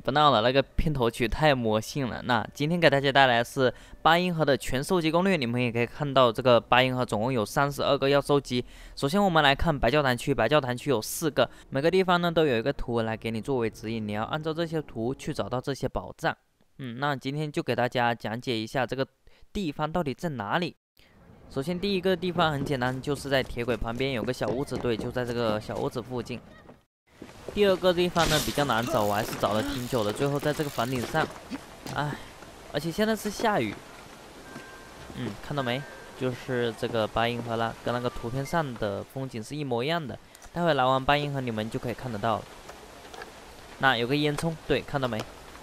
不闹了，那个片头曲太魔性了。那今天给大家带来的是八音盒的全收集攻略，你们也可以看到这个八音盒总共有32个要收集。首先我们来看白教堂区，白教堂区有4个，每个地方呢都有一个图来给你作为指引，你要按照这些图去找到这些宝藏。那今天就给大家讲解一下这个地方到底在哪里。首先第一个地方很简单，就是在铁轨旁边有个小屋子，对，就在这个小屋子附近。第二个地方呢比较难找，我还是找了挺久的，最后在这个房顶上，而且现在是下雨，看到没？就是这个八音盒了，跟那个图片上的风景是一模一样的。待会来完八音盒你们就可以看得到了。那有个烟囱，对，看到没？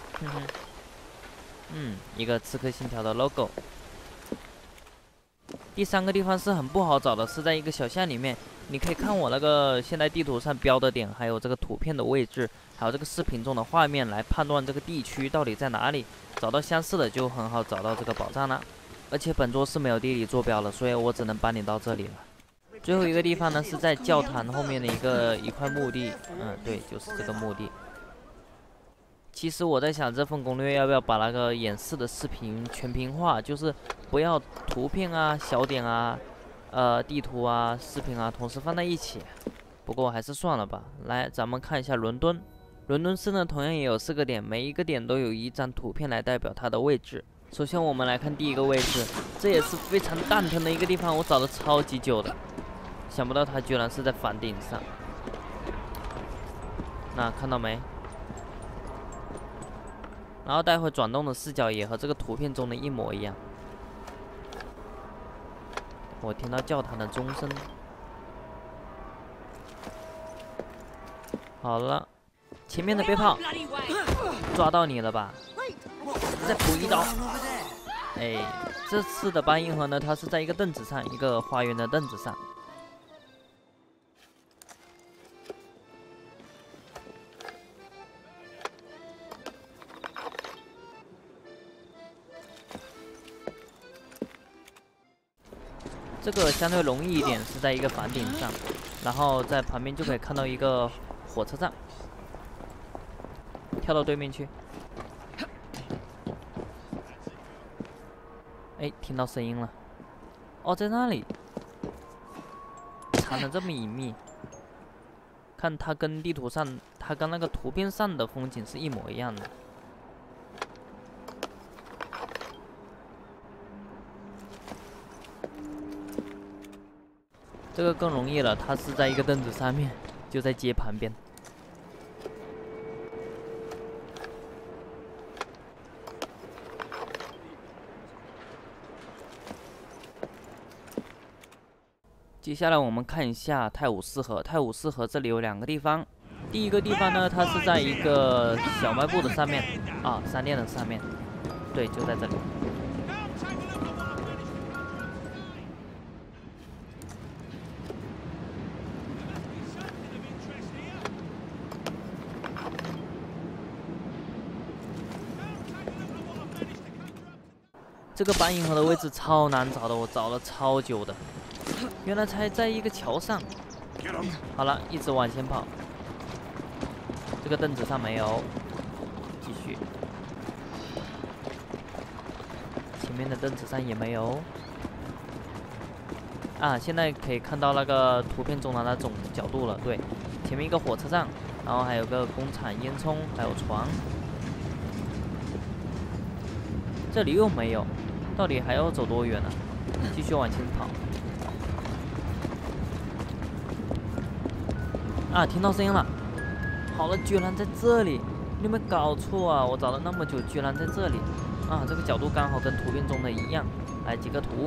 一个刺客信条的 logo。第3个地方是很不好找的，是在一个小巷里面。你可以看我那个现在地图上标的点，还有这个图片的位置，还有这个视频中的画面来判断这个地区到底在哪里。找到相似的就很好找到这个宝藏了。而且本作是没有地理坐标了，所以我只能帮你到这里了。最后一个地方呢是在教堂后面的一块墓地，对，就是这个墓地。其实我在想这份攻略要不要把那个演示的视频全屏化，就是不要图片啊、小点啊、地图啊、视频啊同时放在一起。不过还是算了吧。来，咱们看一下伦敦。伦敦市呢同样也有4个点，每一个点都有一张图片来代表它的位置。首先我们来看第一个位置，这也是非常蛋疼的一个地方，我找了超级久的，想不到它居然是在房顶上。那看到没？然后待会转动的视角也和这个图片中的一模一样。我听到教堂的钟声。好了，前面的背炮，抓到你了吧？再补一刀。这次的八音盒呢，它是在一个凳子上，一个花园的凳子上。这个相对容易一点，是在一个房顶上，然后在旁边就可以看到一个火车站，跳到对面去。听到声音了，在那里，藏得这么隐秘，看它跟地图上，它跟那个图片上的风景是一模一样的。这个更容易了，它是在一个凳子上面，就在街旁边。接下来我们看一下泰晤士河。泰晤士河这里有2个地方，第一个地方呢，它是在一个小卖部的上面，商店的上面，对，就在这里。这个八音盒的位置超难找的，我找了超久的。原来才在一个桥上。好了，一直往前跑。这个凳子上没有，继续。前面的凳子上也没有。现在可以看到那个图片中的那种角度了。对，前面一个火车站，然后还有个工厂烟囱，还有床。这里又没有，到底还要走多远呢？继续往前跑。听到声音了。好了，居然在这里！你有没有搞错啊？我找了那么久，居然在这里！这个角度刚好跟图片中的一样。来几个图。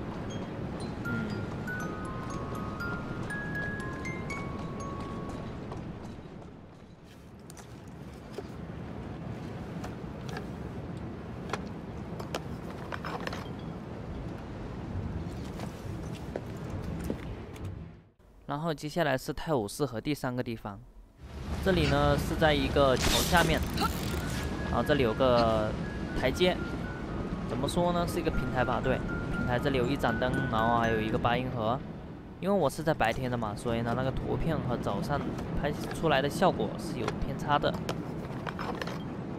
然后接下来是泰晤士河第3个地方，这里呢是在一个桥下面，然后这里有个台阶，怎么说呢，是一个平台吧？对，平台这里有一盏灯，然后还有一个八音盒。因为我是在白天的嘛，所以呢那个图片和早上拍出来的效果是有偏差的。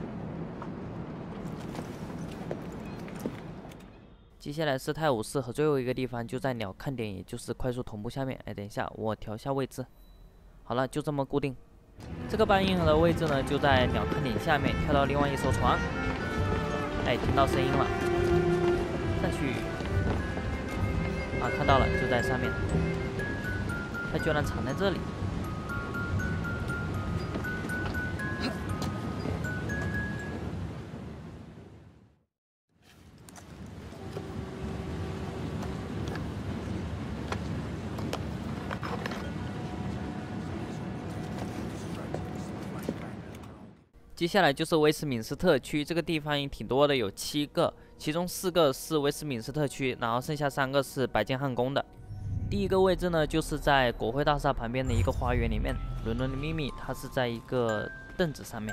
接下来是泰晤士和最后一个地方就在鸟看点，也就是快速同步下面。哎，等一下，我调一下位置。好了，就这么固定。这个半银河的位置呢，就在鸟看点下面，跳到另外一艘船。哎，听到声音了，上去。啊，看到了，就在上面。它居然藏在这里。接下来就是威斯敏斯特区，这个地方也挺多的，有7个，其中4个是威斯敏斯特区，然后剩下3个是白金汉宫的。第一个位置呢，就是在国会大厦旁边的一个花园里面。伦敦的秘密，它是在一个凳子上面。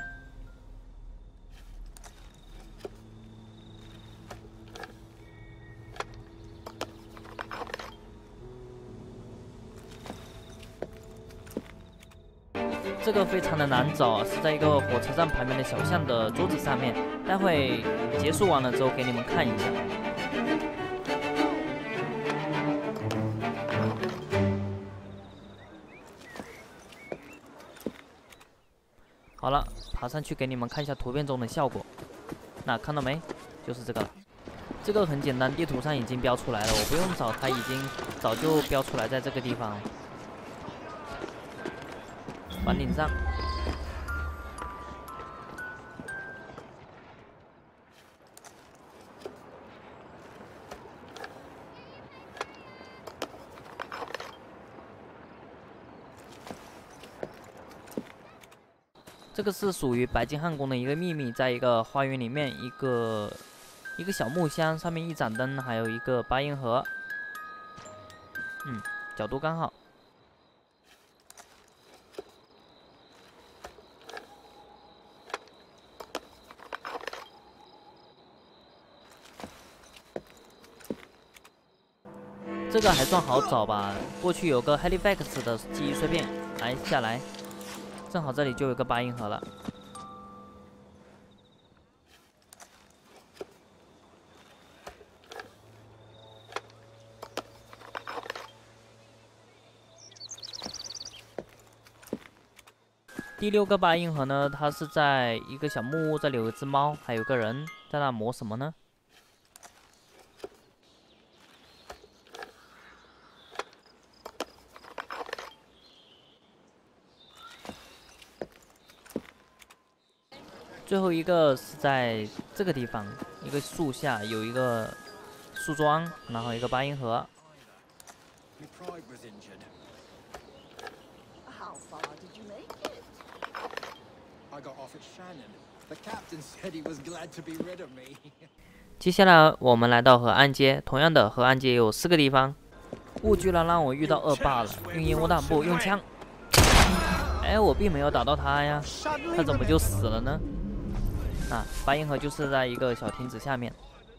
这个非常的难找，是在一个火车站旁边的小巷的桌子上面。待会结束完了之后给你们看一下。好了，爬上去给你们看一下图片中的效果。那看到没？就是这个了。这个很简单，地图上已经标出来了，我不用找，它已经早就标出来在这个地方了。房顶上。这个是属于白金汉宫的一个秘密，在一个花园里面，一个小木箱，上面一盏灯，还有一个8音盒。角度刚好。这个还算好找吧，过去有个 Halifax 的记忆碎片，来下来。正好这里就有个8音盒了。第6个8音盒呢，它是在一个小木屋，这里有一只猫，还有个人在那磨什么呢？最后一个是在这个地方，一个树下有一个树桩，然后一个8音盒。接下来我们来到河岸街，同样的河岸街有4个地方。居然让我遇到恶霸了，用烟雾弹不用枪。哎，我并没有打到他呀，他怎么就死了呢？啊，8音盒就是在一个小亭子下面。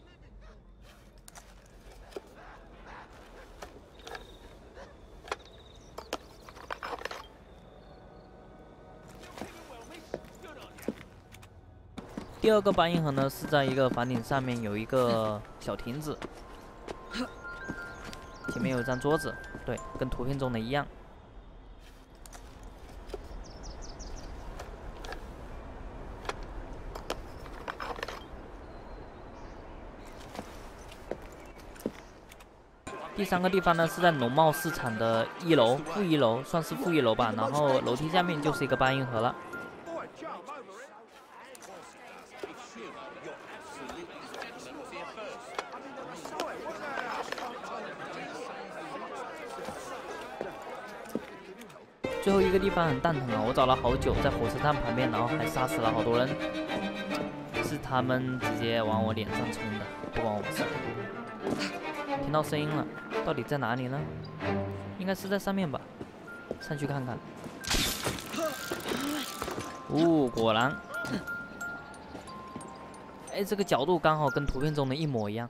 第2个8音盒呢，是在一个房顶上面有一个小亭子，前面有一张桌子，对，跟图片中的一样。第3个地方呢，是在农贸市场的1楼，负1楼，算是负1楼吧。然后楼梯下面就是一个8音盒了。最后一个地方很蛋疼啊，我找了好久，在火车站旁边，然后还杀死了好多人，是他们直接往我脸上冲的，不关我事。听到声音了，到底在哪里呢？应该是在上面吧，上去看看。果然，哎，这个角度刚好跟图片中的一模一样。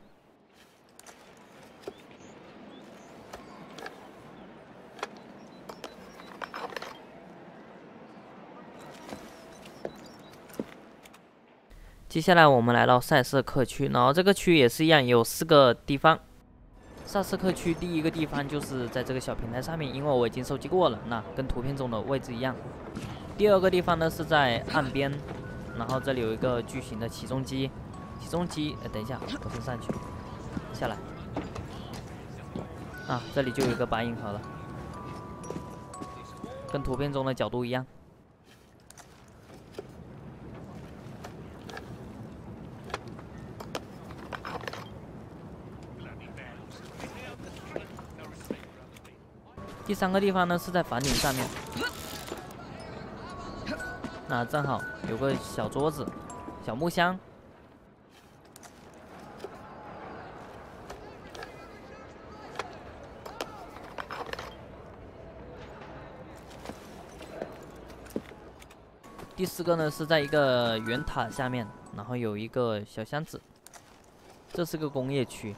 接接下来我们来到赛斯克区，然后这个区也是一样，有4个地方。赛斯克区第一个地方就是在这个小平台上面，因为我已经收集过了，那跟图片中的位置一样。第二个地方呢是在岸边，然后这里有一个巨型的起重机，等一下，我先上去，下来。啊，这里就有一个白银河了，跟图片中的角度一样。第3个地方呢是在房顶上面，那正好有个小桌子、小木箱。第4个呢是在一个圆塔下面，然后有一个小箱子，这是个工业区。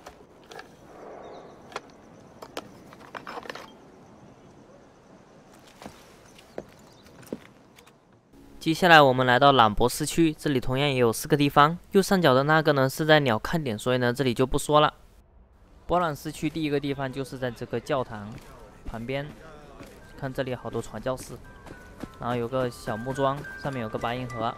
接下来我们来到朗博斯区，这里同样也有4个地方。右上角的那个呢是在鸟看点，所以呢这里就不说了。波朗斯区第一个地方就是在这个教堂旁边，看这里好多传教士，然后有个小木桩，上面有个白银河。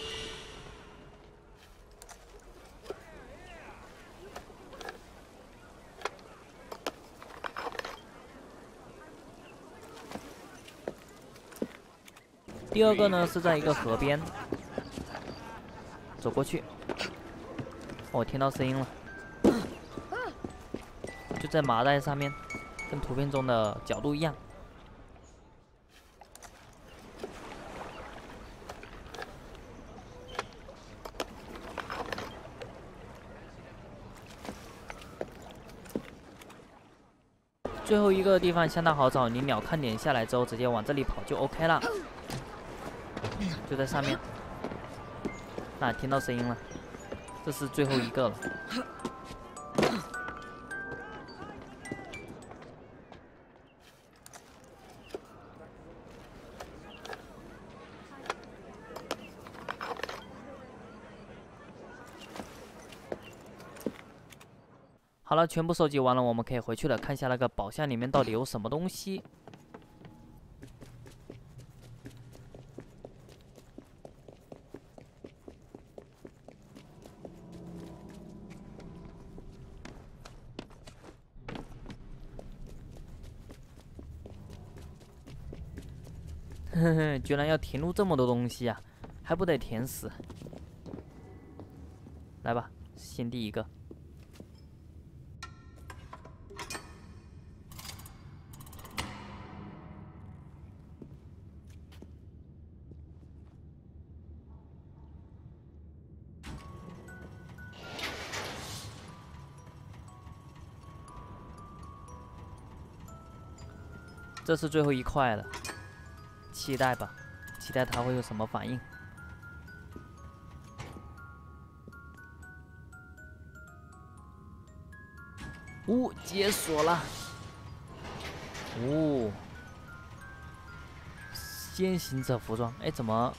第2个呢是在一个河边，走过去，我听到声音了，就在麻袋上面，跟图片中的角度一样。最后一个地方相当好找，你鸟看点下来之后，直接往这里跑就 OK 了。就在上面，那听到声音了，这是最后一个了。好了，全部收集完了，我们可以回去了，看一下那个宝箱里面到底有什么东西。呵呵，居然要填入这么多东西啊，还不得填死？来吧，先第一个。这是最后一块了，期待吧，期待它会有什么反应。解锁了。先行者服装，哎，怎么？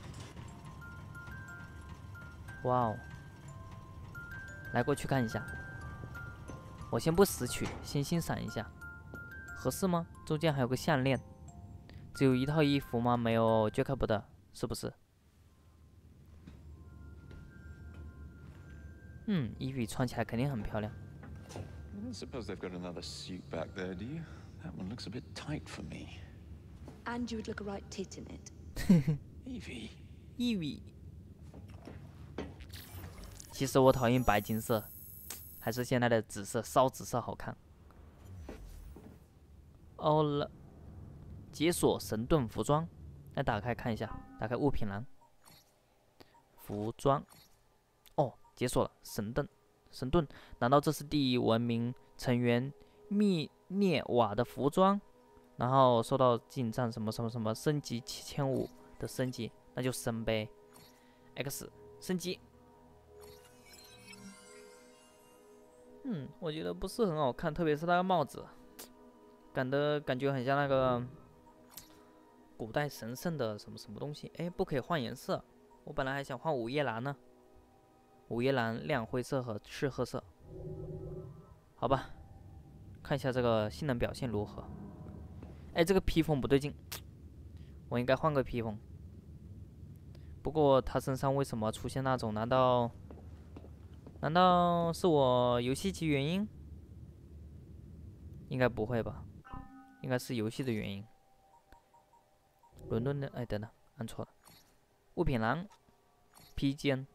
哇哦！来，过去看一下。我先不拾取，先欣赏一下，合适吗？中间还有个项链，只有1套衣服吗？没有 Jacob 的，是不是？衣服穿起来肯定很漂亮。 Suppose they've got another suit back there, do you? That one looks a bit tight for me. And you would look a right tit in it. Evie. 其实我讨厌白金色，还是现在的紫色，烧紫色好看。哦了，解锁神盾服装，来打开看一下，打开物品栏，服装。哦，解锁了神盾，难道这是第一文明成员密涅瓦的服装？然后受到进账什么升级7500的升级，那就升呗。X 升级。我觉得不是很好看，特别是那个帽子，感觉很像那个古代神圣的什么东西。哎，不可以换颜色，我本来还想换午夜蓝呢。 午夜蓝、亮灰色和赤褐色。好吧，看一下这个性能表现如何。哎，这个披风不对劲，我应该换个披风。不过他身上为什么出现那种？难道是我游戏机原因？应该不会吧？应该是游戏的原因。伦敦的，哎，等等，按错了。物品栏，披肩，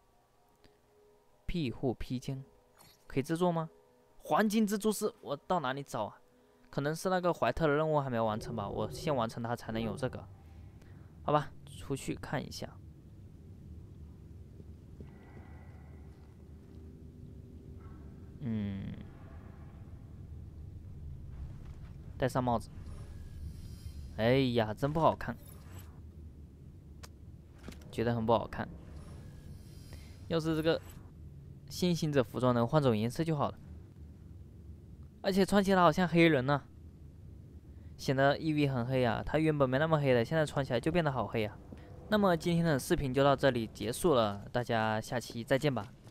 庇护披肩，可以制作吗？黄金蜘蛛丝，我到哪里找啊？可能是那个怀特的任务还没完成吧，我先完成它才能有这个。好吧，出去看一下。戴上帽子。哎呀，真不好看，觉得很不好看。要是这个先行者服装能换种颜色就好了。而且穿起来好像黑人呢、显得 EV 很黑啊。他原本没那么黑的，现在穿起来就变得好黑啊。那么今天的视频就到这里结束了，大家下期再见吧。